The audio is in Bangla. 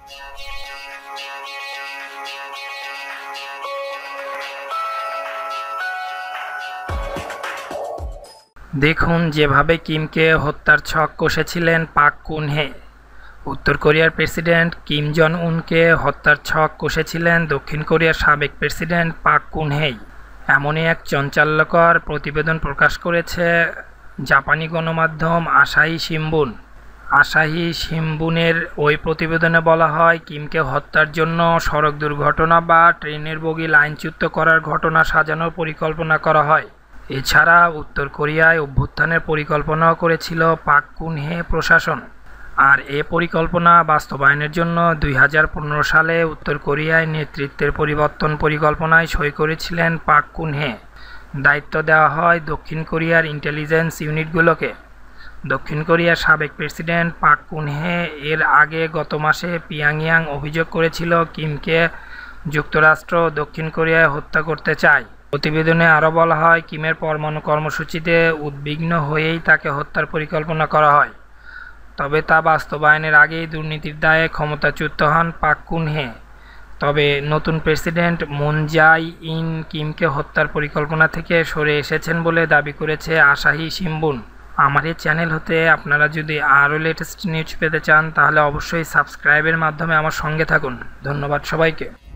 দেখুন যেভাবে কিমকে হত্যার ছক কষেছিলেন পাক কুন হে। উত্তর কোরিয়ার প্রেসিডেন্ট কিম জন উনকে হত্যার ছক কষেছিলেন দক্ষিণ কোরিয়ার সাবেক প্রেসিডেন্ট পাক কুন হেই। এমনই এক চাঞ্চল্যকর প্রতিবেদন প্রকাশ করেছে জাপানি গণমাধ্যম আসাহি শিম্বুন। আসাহি শিম্বুনের ওই প্রতিবেদনে বলা হয়, কিমকে হত্যার জন্য সড়ক দুর্ঘটনা বা ট্রেনের বগি লাইনচ্যুত করার ঘটনা সাজানোর পরিকল্পনা করা হয়। এছাড়া উত্তর কোরিয়ায় অভ্যুত্থানের পরিকল্পনাও করেছিল পাক কুন হে প্রশাসন। আর এ পরিকল্পনা বাস্তবায়নের জন্য 2015 সালে উত্তর কোরিয়ায় নেতৃত্বের পরিবর্তন পরিকল্পনায় সই করেছিলেন পাক কুন হে। দায়িত্ব দেওয়া হয় দক্ষিণ কোরিয়ার ইন্টেলিজেন্স ইউনিটগুলোকে। দক্ষিণ কোরিয়ার সাবেক প্রেসিডেন্ট পাক কুন হে এর আগে গত মাসে পিয়ংইয়াং অভিযোগ করেছিল কিমকে যুক্তরাষ্ট্র দক্ষিণ কোরিয়ায় হত্যা করতে চায়। প্রতিবেদনে আরও বলা হয়, কিমের পরমাণু কর্মসূচিতে উদ্বিগ্ন হয়েই তাকে হত্যার পরিকল্পনা করা হয়। তবে তা বাস্তবায়নের আগেই দুর্নীতির দায়ে ক্ষমতাচ্যুত হন পাক কুন হে। তবে নতুন প্রেসিডেন্ট মুন জাই-ইন কিমকে হত্যার পরিকল্পনা থেকে সরে এসেছেন বলে দাবি করেছে আসাহি শিম্বুন। আমার এই চ্যানেল হতে আপনারা যদি আরও লেটেস্ট নিউজ পেতে চান তাহলে অবশ্যই সাবস্ক্রাইবের মাধ্যমে আমার সঙ্গে থাকুন। ধন্যবাদ সবাইকে।